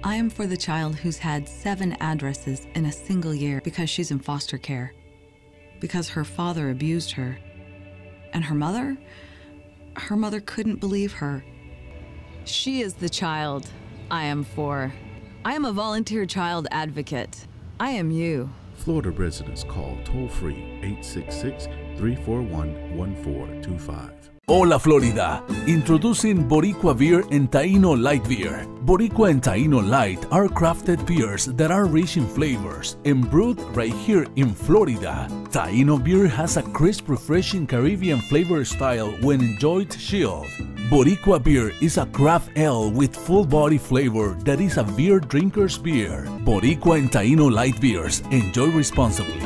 I am for the child who's had 7 addresses in a single year because she's in foster care, because her father abused her. And her mother couldn't believe her. She is the child I am for. I am a volunteer child advocate. I am you. Florida residents call toll-free 866-341-1425. Hola Florida! Introducing Boricua Beer and Taino Light Beer. Boricua and Taino Light are crafted beers that are rich in flavors and brewed right here in Florida. Taino beer has a crisp, refreshing Caribbean flavor style when enjoyed chilled. Boricua beer is a craft ale with full body flavor that is a beer drinker's beer. Boricua and Taino Light Beers. Enjoy responsibly.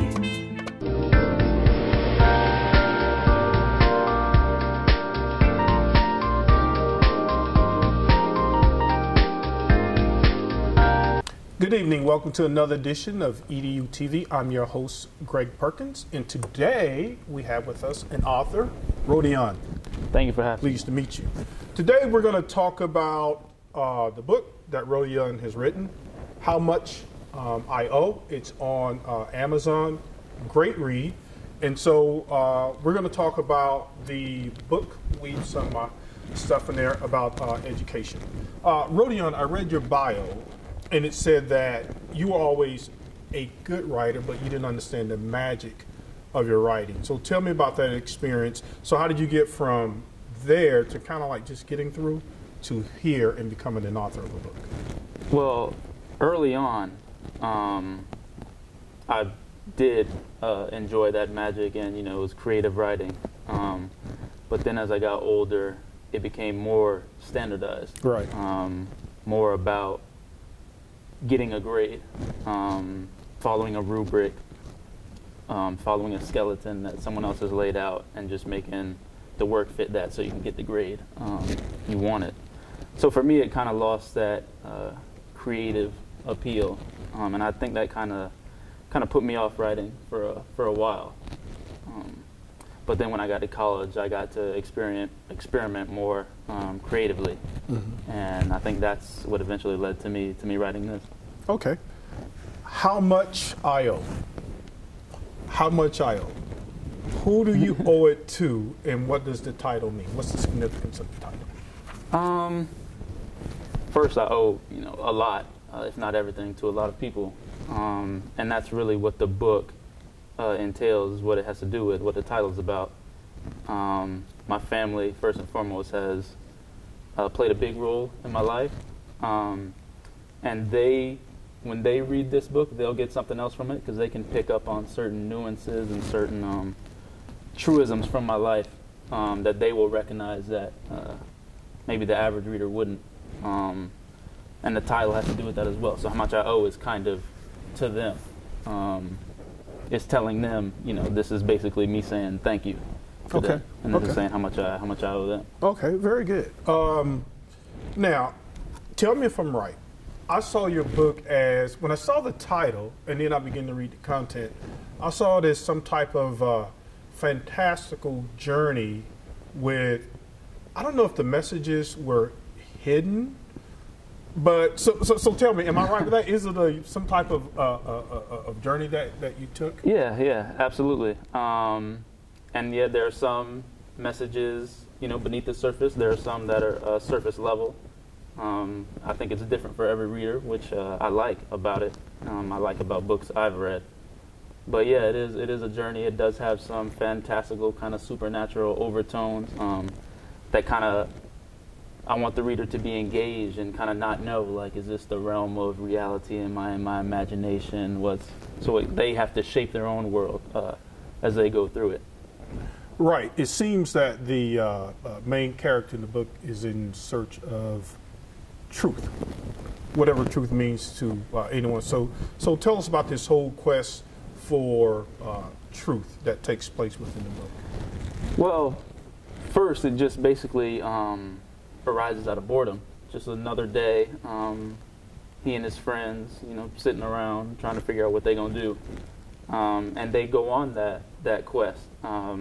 Good evening. Welcome to another edition of EDU TV. I'm your host, Greg Perkins, and today we have with us an author, Rodion. Thank you for having me. Pleased to meet you. Today we're going to talk about the book that Rodion has written, How Much I Owe. It's on Amazon. Great read. And so we're going to talk about the book, weave some stuff in there about education. Rodion, I read your bio. And it said that you were always a good writer, but you didn't understand the magic of your writing. So tell me about that experience. So how did you get from there to kind of like just getting through to here and becoming an author of a book? Well, early on, I did enjoy that magic, and it was creative writing. But then as I got older, it became more standardized. Right. More about getting a grade, following a rubric, following a skeleton that someone else has laid out, and just making the work fit that so you can get the grade you wanted. So for me, it kind of lost that creative appeal, and I think that kind of put me off writing for a while. But then when I got to college, I got to experiment more creatively, and I think that's what eventually led to me writing this. Okay. How much I owe? How much I owe? Who do you owe it to, and what does the title mean? What's the significance of the title? First, I owe a lot, if not everything, to a lot of people, and that's really what the book entails, what it has to do with, what the title's about. My family, first and foremost, has played a big role in my life, and when they read this book, they'll get something else from it because they can pick up on certain nuances and certain truisms from my life that they will recognize that maybe the average reader wouldn't. And the title has to do with that as well. So how much I owe is kind of to them. It's telling them, this is basically me saying thank you. Okay. And this is saying how much I owe them. Okay, very good. Now, tell me if I'm right. I saw your book as, when I saw the title and then I began to read the content, I saw it as some type of fantastical journey with, I don't know if the messages were hidden, but so tell me, am I right with that? Is it some type of journey that you took? Yeah, absolutely. And yeah, there are some messages, beneath the surface. There are some that are surface level. I think it's different for every reader, which I like about it. I like about books I've read. But yeah, it is a journey. It does have some fantastical, kind of supernatural overtones that kind of, I want the reader to be engaged and kind of not know, like, is this the realm of reality? Am I in my imagination? So they have to shape their own world as they go through it. Right. It seems that the main character in the book is in search of truth, whatever truth means to anyone. So tell us about this whole quest for truth that takes place within the book. Well, first, it just basically arises out of boredom. Just another day, he and his friends, sitting around trying to figure out what they're going to do. And they go on that quest,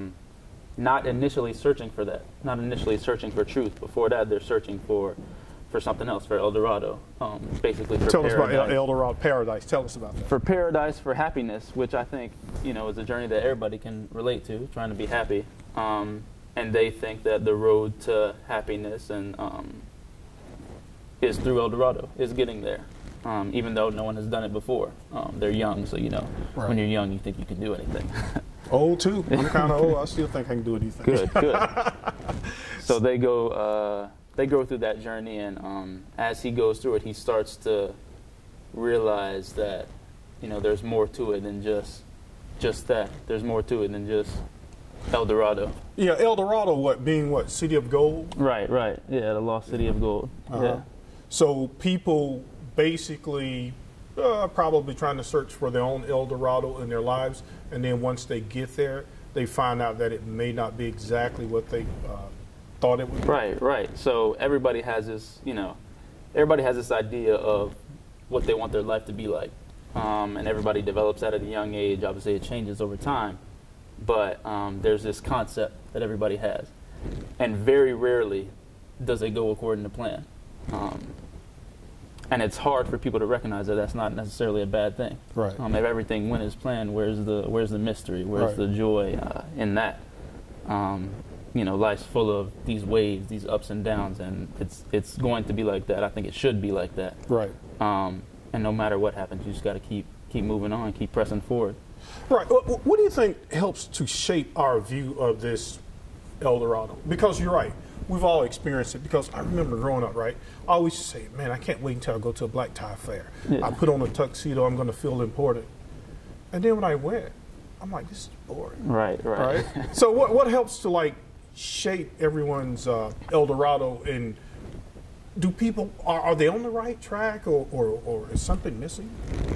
not initially searching for that, not initially searching for truth. Before that, they're searching for for something else, for El Dorado, basically for Tell paradise. us about El Dorado Paradise. Tell us about that. For paradise, for happiness, which I think, you know, is a journey that everybody can relate to, trying to be happy. And they think that the road to happiness and is through El Dorado, is getting there. Even though no one has done it before. They're young, so, you know, when you're young, you think you can do anything. Old, too. I'm kind of old. I still think I can do anything. Good. So they go through that journey, and as he goes through it, he starts to realize that, you know, there's more to it than just that. There's more to it than just El Dorado. Yeah, El Dorado, being City of Gold? Right. Yeah, the lost city of gold. Yeah. So people basically probably trying to search for their own El Dorado in their lives, and then once they get there, they find out that it may not be exactly what they thought it would be. Right. So everybody has this, you know, idea of what they want their life to be like, and everybody develops that at a young age. Obviously, it changes over time, but there's this concept that everybody has, and very rarely does it go according to plan. And it's hard for people to recognize that that's not necessarily a bad thing. Right. If everything went as planned, where's the mystery? Where's the joy in that? You know, life's full of these waves, these ups and downs, and it's going to be like that. I think it should be like that. Right. And no matter what happens, you just got to keep moving on, keep pressing forward. Right. What do you think helps to shape our view of this El Dorado? Because you're right. We've all experienced it, because I remember growing up, right? I always say, man, I can't wait until I go to a black tie fair. Yeah. I put on a tuxedo, I'm going to feel important. And then when I went, I'm like, this is boring. Right. So what helps to, like, shape everyone's El Dorado, and do people, are they on the right track, or is something missing?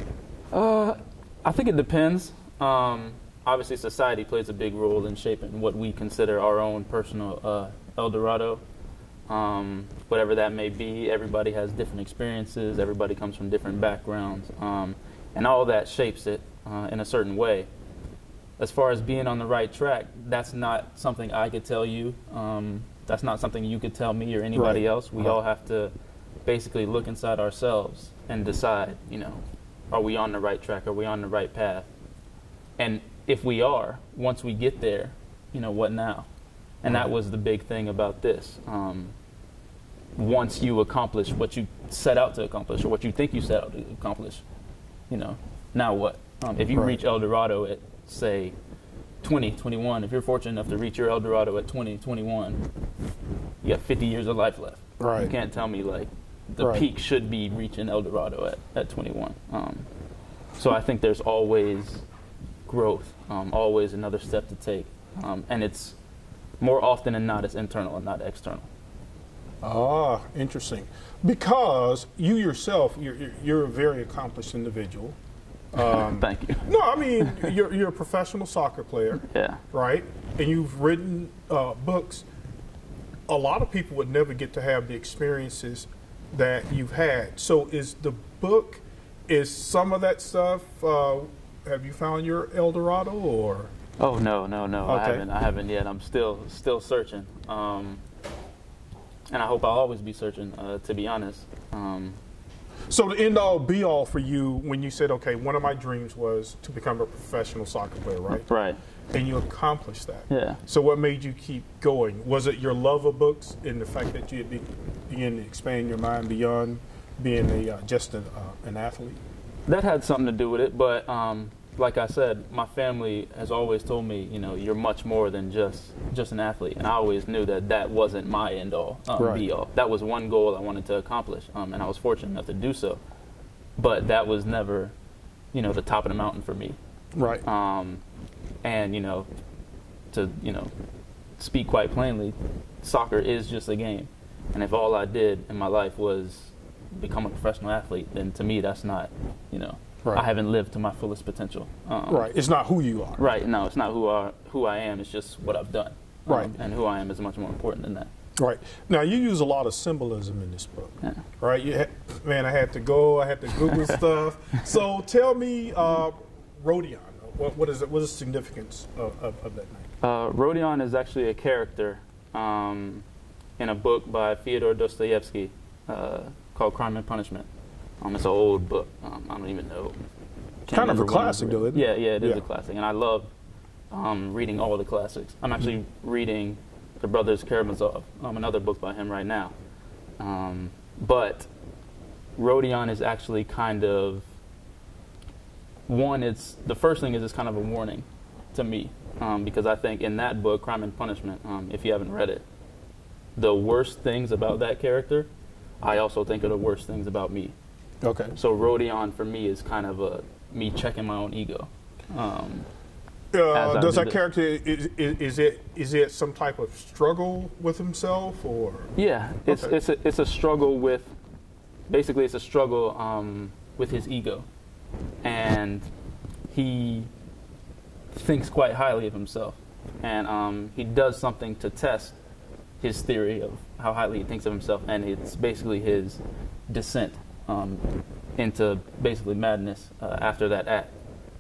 I think it depends. Obviously, society plays a big role in shaping what we consider our own personal El Dorado. Whatever that may be, everybody has different experiences, everybody comes from different backgrounds, and all that shapes it in a certain way. As far as being on the right track, that's not something I could tell you. That's not something you could tell me or anybody else. We all have to basically look inside ourselves and decide, you know, are we on the right track? Are we on the right path? And if we are, once we get there, you know, what now? And that was the big thing about this. Once you accomplish what you set out to accomplish, or what you think you set out to accomplish, you know, now what? If you reach El Dorado at, say, 20, 21, if you're fortunate enough to reach your El Dorado at 20, 21, you got 50 years of life left. Right. You can't tell me, like, the peak should be reaching El Dorado at 21. So I think there's always growth, always another step to take. And it's more often than not, it's internal and not external. Ah, interesting. Because you yourself, you're a very accomplished individual. Thank you. No, I mean, you're a professional soccer player. Yeah. Right? And you've written books. A lot of people would never get to have the experiences that you've had. So is the book, is some of that stuff, have you found your El Dorado, or? Oh, no. Okay. I haven't yet. I'm still searching. And I hope I'll always be searching, to be honest. So the end all be all for you, when you said, okay, one of my dreams was to become a professional soccer player, right? Right. And you accomplished that. Yeah. So what made you keep going? Was it your love of books and the fact that you had began to expand your mind beyond being just an athlete? That had something to do with it, but like I said, my family has always told me, you know, you're much more than just an athlete, and I always knew that wasn't my end all, be all. That was one goal I wanted to accomplish, and I was fortunate enough to do so. But that was never, you know, the top of the mountain for me. Right. And to speak quite plainly, soccer is just a game, and if all I did in my life was become a professional athlete, then to me that's not, you know. Right. I haven't lived to my fullest potential. Right. It's not who you are. Right. No, it's not who I am. It's just what I've done. Right. And who I am is much more important than that. Right. Now, you use a lot of symbolism in this book. Yeah. Right. Man, I had to Google stuff. So tell me, Rodion, what is the significance of that name? Rodion is actually a character in a book by Fyodor Dostoevsky called Crime and Punishment. It's an old book. I don't even know. Kind of a classic, though, isn't it? Yeah, it is a classic, and I love reading all the classics. I'm actually reading The Brothers Karamazov, another book by him right now. But Rodion is actually kind of the first thing is it's kind of a warning to me, because I think in that book, Crime and Punishment, if you haven't read it, the worst things about that character, I also think are the worst things about me. Okay. So Rodion for me is kind of me checking my own ego. Does that character, is it some type of struggle with himself, or? Yeah, it's a struggle with, basically it's a struggle with his ego, and he thinks quite highly of himself, and he does something to test his theory of how highly he thinks of himself, and it's basically his descent into basically madness after that act.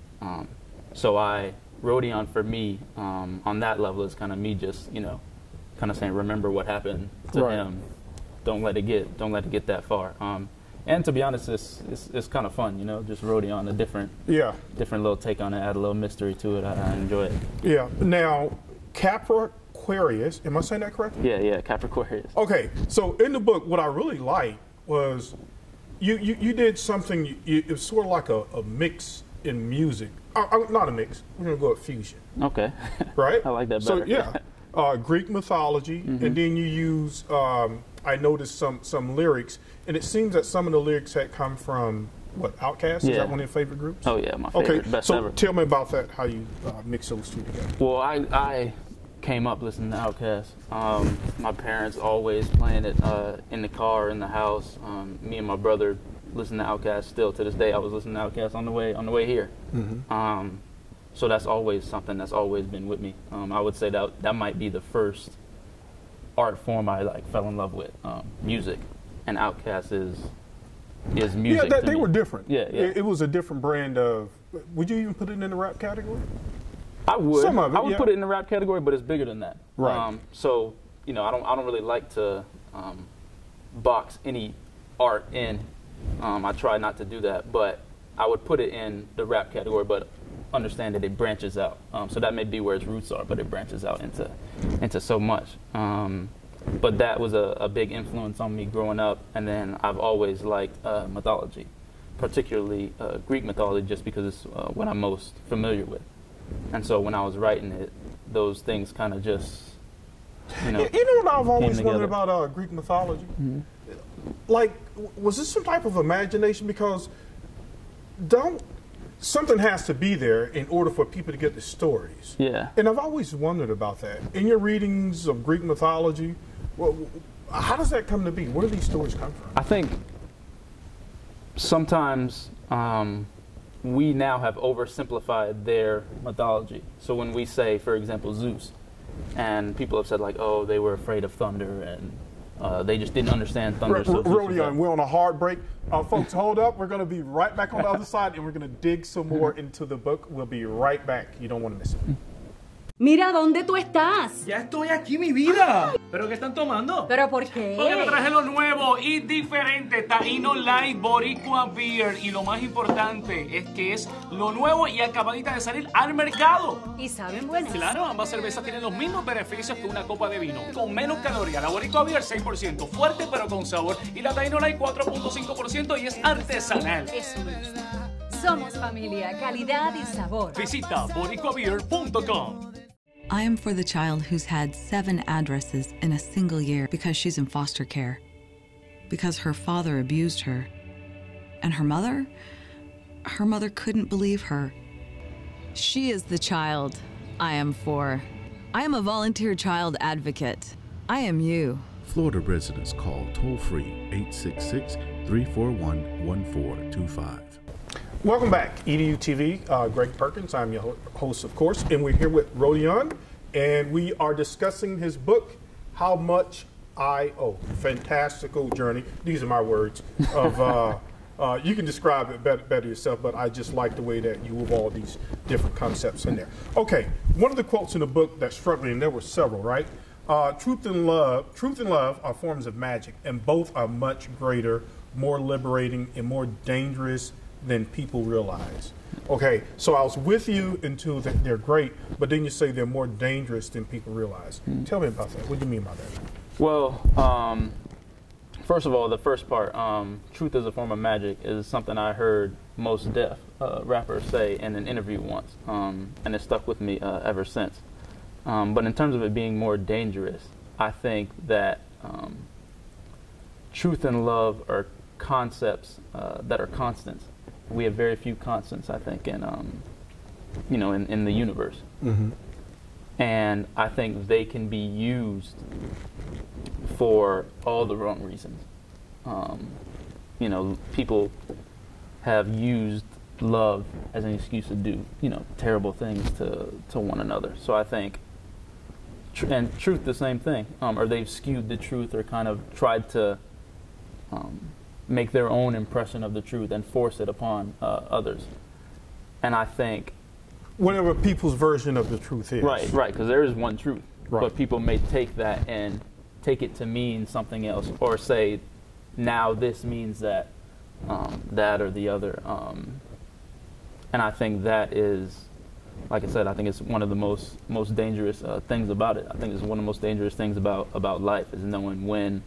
Rodion for me on that level is kind of me just kind of saying, remember what happened to him. Don't let it get that far. And to be honest, it's kind of fun, just Rodion, a different little take on it, add a little mystery to it. I enjoy it. Yeah. Now, Capricornus, am I saying that correctly? Yeah, Capricornus. Okay, so in the book, what I really liked was you did something. It was sort of like a mix in music. Not a mix. We're gonna go with fusion. Okay. Right. I like that better. So yeah, Greek mythology, and then you use. I noticed some lyrics, and it seems that some of the lyrics had come from what, Outkast? Is that one of your favorite groups? Oh yeah, my favorite. Best ever. Tell me about that. How you mix those two together? Well, I came up listening to Outkast. My parents always playing it in the car, in the house. Me and my brother listen to Outkast still to this day. I was listening to Outkast on the way here. So that's always something that's always been with me. I would say that might be the first art form I fell in love with, music, and Outkast is music. Yeah, they were different. Yeah. It was a different brand of. Would you even put it in the rap category? I would. Some of it, I would put it in the rap category, but it's bigger than that. Right. So I don't really like to box any art in. I try not to do that, but I would put it in the rap category, but understand that it branches out. So that may be where its roots are, but it branches out into so much. But that was a big influence on me growing up, and then I've always liked mythology, particularly Greek mythology, just because it's what I'm most familiar with. And so when I was writing it, those things kind of just, You know what I've always wondered about Greek mythology? Was this some type of imagination? Because something has to be there in order for people to get the stories. Yeah. And I've always wondered about that. In your readings of Greek mythology, how does that come to be? Where do these stories come from? I think sometimes we now have oversimplified their mythology. So when we say, for example, Zeus, and people have said oh, they were afraid of thunder, and they just didn't understand thunder. Rodion, we're on a hard break. Folks, hold up. We're going to be right back on the other side, and we're going to dig some more into the book. We'll be right back. You don't want to miss it. Mira, ¿dónde tú estás? Ya estoy aquí, mi vida. ¿Pero qué están tomando? ¿Pero por qué? Porque te traje lo nuevo y diferente, Taíno Light Boricua Beer. Y lo más importante es que es lo nuevo y acabadita de salir al mercado. ¿Y saben buenas? Claro, ambas cervezas tienen los mismos beneficios que una copa de vino. Con menos calorías, la Boricua Beer 6%, fuerte pero con sabor. Y la Taíno Light 4.5% y es artesanal. Eso me gusta. Somos familia, calidad y sabor. Visita boricuabeer.com. I am for the child who's had 7 addresses in a single year because she's in foster care, because her father abused her, and her mother couldn't believe her. She is the child I am for. I am a volunteer child advocate. I am you. Florida residents call toll-free 866-341-1425. Welcome back, EDU TV. Greg Perkins, I'm your host, of course, and we're here with Rodion, and we are discussing his book, How Much I Owe. Fantastical journey. These are my words. You can describe it better yourself, but I just like the way that you have all these different concepts in there. Okay, one of the quotes in the book that struck me, and there were several, right? Truth and love are forms of magic, and both are much greater, more liberating, and more dangerous than people realize. Okay, so I was with you into that they're great, but then you say they're more dangerous than people realize. Tell me about that. What do you mean by that? Well, first of all, the first part, truth is a form of magic, is something I heard Mos Def rapper say in an interview once, and it stuck with me ever since. But in terms of it being more dangerous, I think that truth and love are concepts that are constants. We have very few constants, I think, in in the universe. Mm-hmm. And I think they can be used for all the wrong reasons. People have used love as an excuse to do, terrible things to one another. So I think, and truth, the same thing. Or they've skewed the truth, or kind of tried to make their own impression of the truth and force it upon others. And I think, whatever people's version of the truth is. Right, because there is one truth. Right. But people may take that and take it to mean something else, or say, now this means that, that or the other. And I think that is, like I said, I think it's one of the most dangerous things about it. I think it's one of the most dangerous things about life, is knowing when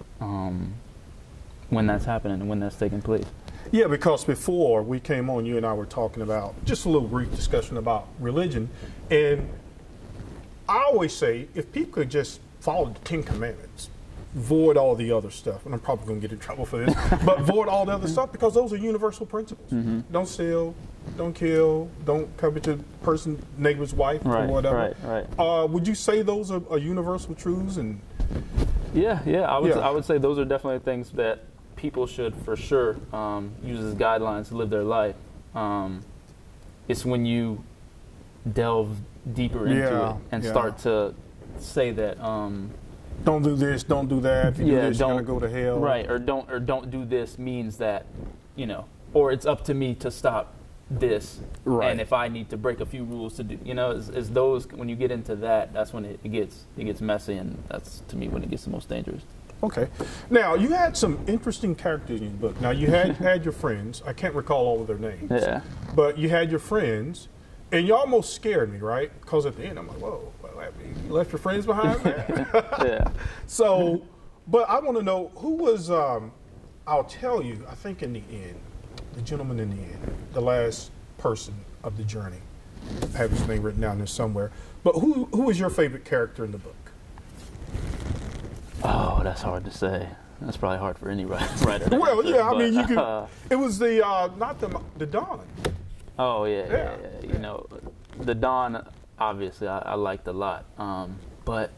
that's happening and when that's taking place. Yeah, because before we came on, you and I were talking about just a little brief discussion about religion. And I always say, if people could just follow the 10 Commandments, void all the other stuff, and I'm probably going to get in trouble for this, but void all the other stuff, because those are universal principles. Mm-hmm. Don't steal, don't kill, don't covet your neighbor's wife, or whatever. Right. Would you say those are universal truths? And Yeah, I would say those are definitely things that people should, for sure, use as guidelines to live their life. It's when you delve deeper into it and start to say that, don't do this, don't do that. If you do this, you're gonna go to hell. Right, or don't do this means that, or it's up to me to stop this. Right. And if I need to break a few rules to do, is those, when you get into that, that's when it gets messy, and that's, to me, when it gets the most dangerous. Okay. Now, you had some interesting characters in your book. Now, you had your friends. I can't recall all of their names. Yeah. But you had your friends, and you almost scared me, right? Because at the end, I'm like, whoa, you left your friends behind? Yeah. So, but I want to know, who was, I'll tell you, I think in the end, the gentleman in the end, the last person of the journey. I have his name written down there somewhere. But who was your favorite character in the book? Oh, that's hard to say. That's probably hard for any writer. Well, yeah, I mean, you could. It was the not the Don. Oh yeah. The Don. Obviously, I liked a lot. But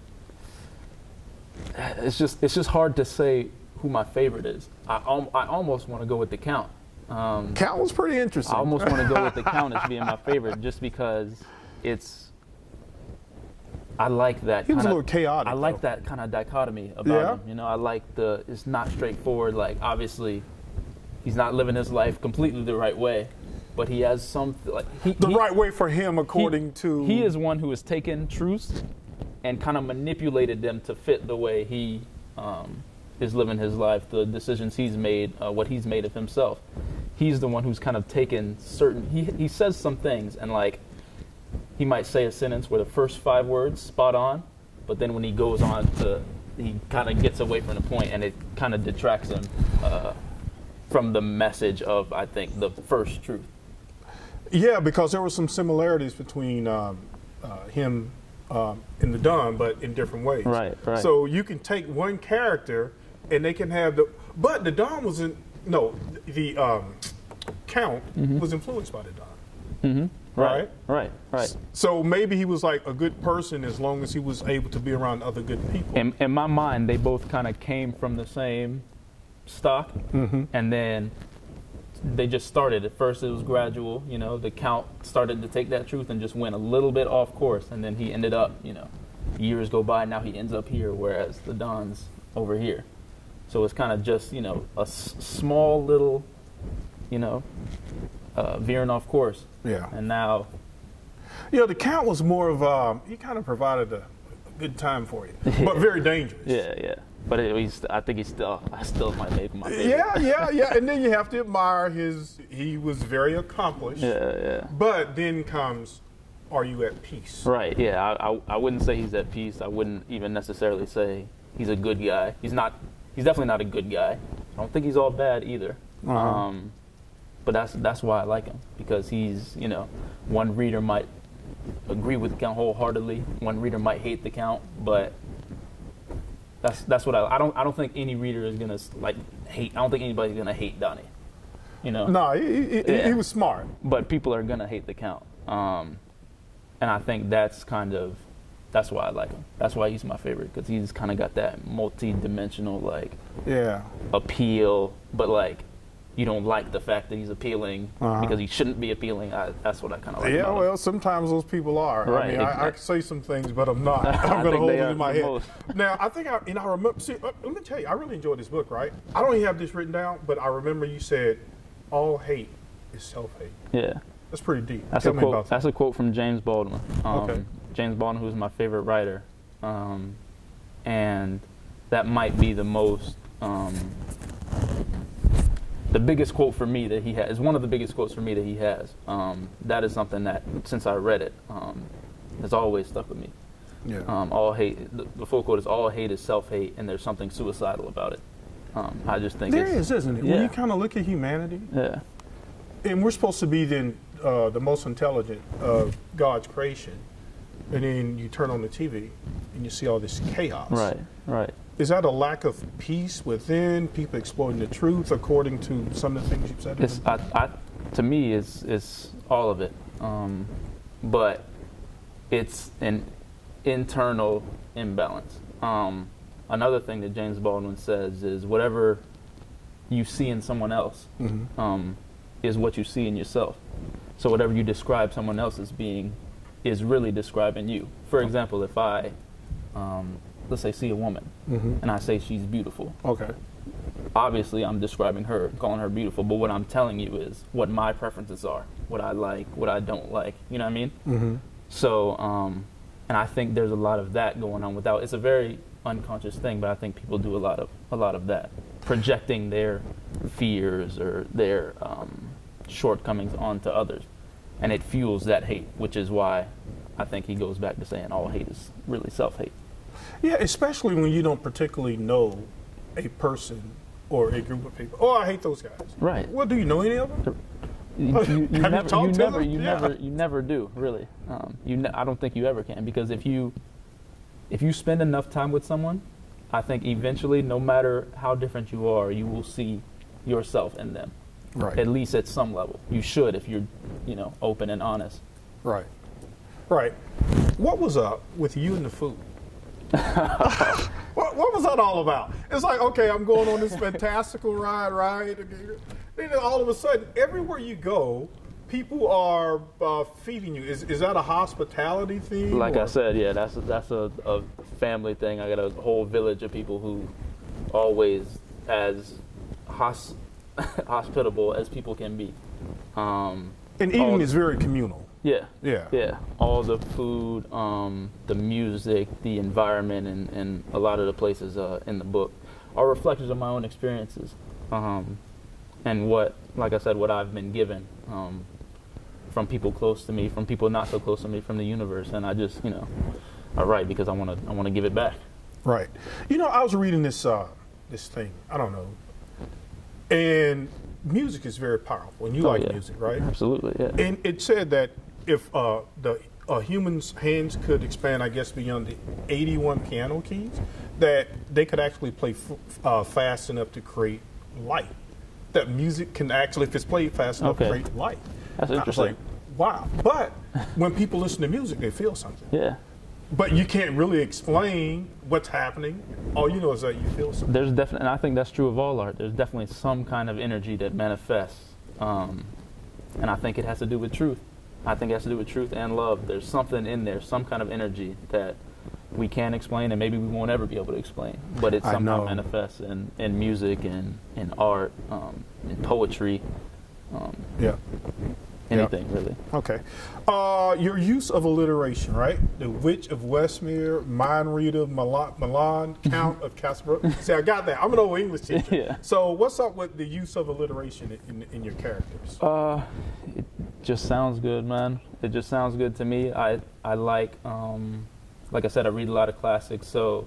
it's just hard to say who my favorite is. I almost want to go with the Count. Count was pretty interesting. I almost want to go with the Count as being my favorite, just because it's. I like that. He was a little chaotic. I like that kind of dichotomy about him. I like it's not straightforward. Like, obviously, he's not living his life completely the right way, but he has some the right way for him, according to. He is one who has taken truths and kind of manipulated them to fit the way he is living his life, the decisions he's made, what he's made of himself. He's the one who's kind of taken certain. He says some things, and he might say a sentence where the first 5 words spot on, but then when he goes on he kind of gets away from the point, and it kind of detracts him from the message of, I think, the first truth. Yeah, because there were some similarities between him and the Don, but in different ways. Right. So you can take one character, and they can have but the Don wasn't. No, the Count was influenced by the Don. Mm-hmm. Right. So maybe he was like a good person as long as he was able to be around other good people. In my mind, they both kind of came from the same stock, and then they just started. At first, it was gradual. The Count started to take that truth and just went a little bit off course, and then he ended up, years go by, and now he ends up here, whereas the Don's over here. So it's kind of just, a small little, veering off course. Yeah. And now. The Count was more of, he kind of provided good time for you, but very dangerous. Yeah. But I think I still might make my favorite. Yeah. And then you have to admire he was very accomplished. Yeah. But then comes, are you at peace? Right, yeah. I wouldn't say he's at peace. I wouldn't even necessarily say he's a good guy. He's definitely not a good guy. I don't think he's all bad either. But that's why I like him, because he's, one reader might agree with the count wholeheartedly, one reader might hate the count, but that's what I don't think any reader is gonna hate. I don't think anybody's gonna hate Donnie. No, he was smart. But people are gonna hate the count, and I think that's why I like him. That's why he's my favorite, because he's kind of got that multi-dimensional appeal, but you don't like the fact that he's appealing because he shouldn't be appealing. That's what I kind of like. Yeah, about well, him. sometimes those people are. Right, I mean, exactly. I can say some things, but I'm not. I'm going to hold it in my head. most. Now, I think I remember. See, let me tell you, I really enjoyed this book. Right? I don't even have this written down, but I remember you said, "All hate is self-hate." Yeah, that's pretty deep. That's Tell a me quote. about that. That's a quote from James Baldwin. Okay. James Baldwin, who's my favorite writer, and that might be the most. The biggest quote for me that he has is one of the biggest quotes for me that he has. That is something that, since I read it, has always stuck with me. Yeah. All hate. The full quote is, "All hate is self-hate, and there's something suicidal about it." I just think there is, isn't it? Yeah. When you kind of look at humanity, Yeah. and we're supposed to be then the most intelligent of God's creation, and then you turn on the TV and you see all this chaos. Right. Is that a lack of peace within, people exploring the truth, according to some of the things you've said? It's, to me, it's all of it. But it's an internal imbalance. Another thing that James Baldwin says is whatever you see in someone else is what you see in yourself. So whatever you describe someone else as being is really describing you. For example, if I, let's say, see a woman and I say she's beautiful. Okay. Obviously, I'm describing her, calling her beautiful, but what I'm telling you is what my preferences are, what I like, what I don't like. You know what I mean? So, and I think there's a lot of that going on without. It's a very unconscious thing, but I think people do a lot of that, projecting their fears or their shortcomings onto others, and it fuels that hate, which is why I think he goes back to saying all hate is really self-hate. Yeah, especially when you don't particularly know a person or a group of people. Oh, I hate those guys. Right. Well, do you know any of them? You never do, really. I don't think you ever can, because if you spend enough time with someone, I think eventually, no matter how different you are, you will see yourself in them. Right. At least at some level. You should, if you're, open and honest. Right. What was up with you and the food? What was that all about? It's like, okay, I'm going on this fantastical ride, right? Then all of a sudden, everywhere you go, people are feeding you. Is that a hospitality thing? Like I said, yeah, that's a family thing. I got a whole village of people who always as hospitable as people can be. And eating is very communal. Yeah. All the food, the music, the environment, and a lot of the places in the book are reflections of my own experiences, and what I've been given from people close to me, from people not so close to me, from the universe, and I just, I write because I want to give it back. Right. I was reading this thing. I don't know, and music is very powerful, and you like music, right? Absolutely, yeah. And it said that if the human's hands could expand, I guess, beyond the 81 piano keys, that they could actually play fast enough to create light. That music can actually, if it's played fast enough, create light. That's interesting. I was like, wow. But when people listen to music, they feel something. Yeah. But you can't really explain what's happening. All you know is that you feel something. There's definitely, and I think that's true of all art. There's definitely some kind of energy that manifests, and I think it has to do with truth. I think it has to do with truth and love. There's something in there, some kind of energy that we can't explain, and maybe we won't ever be able to explain. But it somehow manifests in music and in art, in poetry. Yeah. anything really. Okay. Your use of alliteration, right? The Witch of Westmere, Mind Reader, Milan, Count of Cassibrook. See, I got that. I'm an old English teacher. Yeah. So what's up with the use of alliteration in your characters? It just sounds good, man. It just sounds good to me. I like I said, I read a lot of classics, so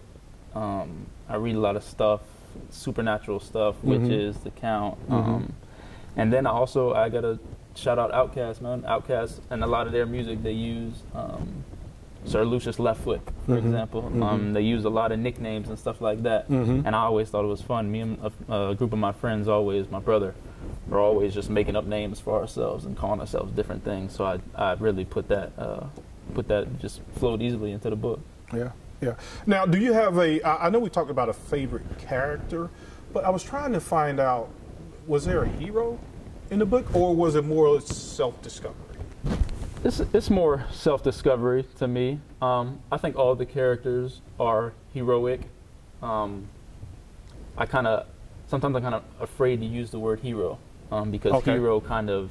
I read a lot of stuff, supernatural stuff, witches, the Count, and then I gotta shout out Outkast, man. Outkast, and a lot of their music, they use Sir Lucius Leftfoot, for example. They use a lot of nicknames and stuff like that, and I always thought it was fun. Me and a group of my friends, my brother, are always just making up names for ourselves and calling ourselves different things. So I really put that just flowed easily into the book. Yeah. Yeah. Now, do you have I know we talked about a favorite character, but I was trying to find out, was there a hero in the book, or was it more self-discovery? It's more self-discovery to me. I think all the characters are heroic. Sometimes I'm kind of afraid to use the word hero because hero kind of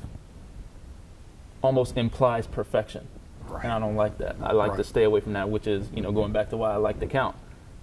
almost implies perfection. Right. And I don't like that. I like to stay away from that, which is, going back to why I like the Count.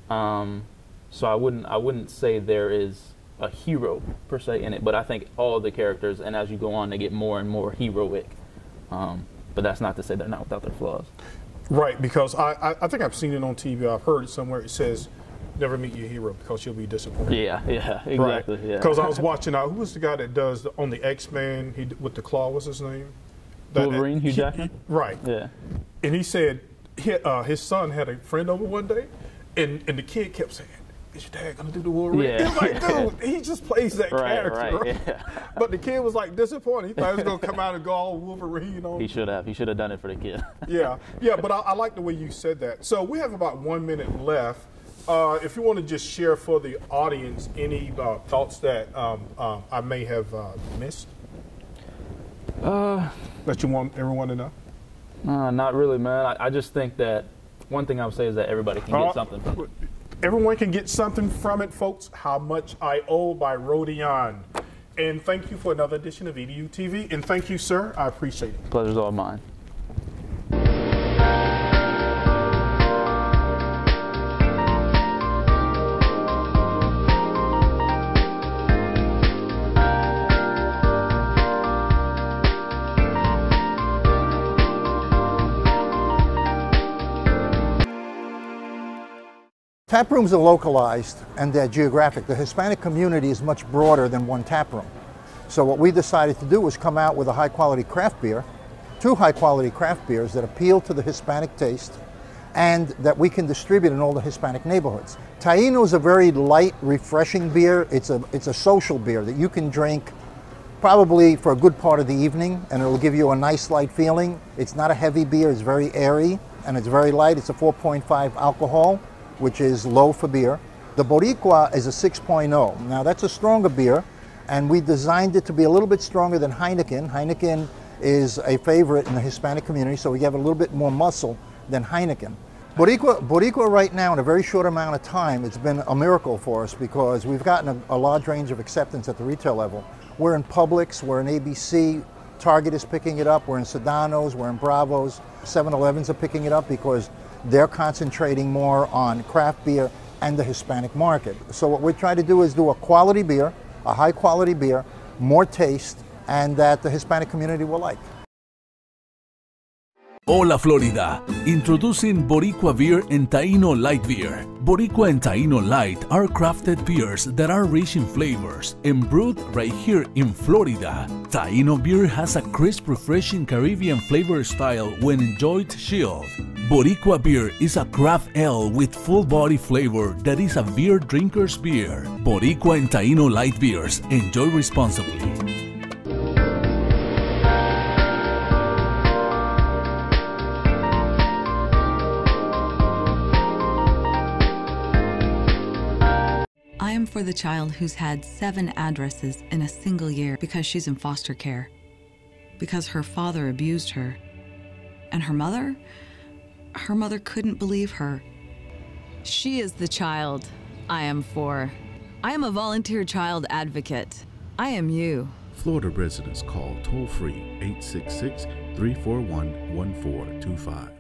So I wouldn't say there is a hero per se in it, but I think all the characters, and as you go on, they get more and more heroic. But that's not to say they're not without their flaws. Right, because I think I've seen it on TV. I've heard it somewhere. It says, "Never meet your hero because you'll be disappointed." Yeah, exactly. Right. Yeah. Because I was watching. Who was the guy that does on the X-Men? With the claw. What's his name? Wolverine, Hugh Jackman? Right. Yeah. And he said his son had a friend over one day, and the kid kept saying, "Is your dad gonna do the Wolverine?" Yeah. It's like, dude, he just plays that character. Right. Yeah. But the kid was like disappointed. He thought he was gonna come out and go all Wolverine on. He should have. He should have done it for the kid. Yeah. But I like the way you said that. So we have about 1 minute left. If you want to just share for the audience any thoughts that I may have missed. That you want everyone to know? Not really, man. I just think that one thing I would say is that everybody can get something from it. Everyone can get something from it, folks. How Much I Owe by Rodion. And thank you for another edition of EDU TV. And thank you, sir. I appreciate it. Pleasure's all mine. Tap rooms are localized and they're geographic. The Hispanic community is much broader than one tap room. So what we decided to do was come out with a high quality craft beer, 2 high quality craft beers that appeal to the Hispanic taste and that we can distribute in all the Hispanic neighborhoods. Taino is a very light, refreshing beer. It's a social beer that you can drink probably for a good part of the evening, and it'll give you a nice light feeling. It's not a heavy beer, it's very airy, and it's very light. It's a 4.5 alcohol, which is low for beer. The Boricua is a 6.0. Now that's a stronger beer, and we designed it to be a little bit stronger than Heineken. Heineken is a favorite in the Hispanic community, so we have a little bit more muscle than Heineken. Boricua right now, in a very short amount of time, it's been a miracle for us because we've gotten a large range of acceptance at the retail level. We're in Publix, we're in ABC, Target is picking it up, we're in Sedano's, we're in Bravo's, 7-Elevens are picking it up because they're concentrating more on craft beer and the Hispanic market. So what we're trying to do is do a quality beer, a high quality beer, more taste, and that the Hispanic community will like. Hola Florida! Introducing Boricua Beer and Taino Light Beer. Boricua and Taino Light are crafted beers that are rich in flavors and brewed right here in Florida. Taino beer has a crisp, refreshing Caribbean flavor style when enjoyed chilled. Boricua beer is a craft ale with full body flavor that is a beer drinker's beer. Boricua and Taino Light Beers. Enjoy responsibly. I am for the child who's had 7 addresses in a single year because she's in foster care, because her father abused her, and her mother couldn't believe her. She is the child I am for. I am a volunteer child advocate. I am you. Florida residents call toll-free 866-341-1425.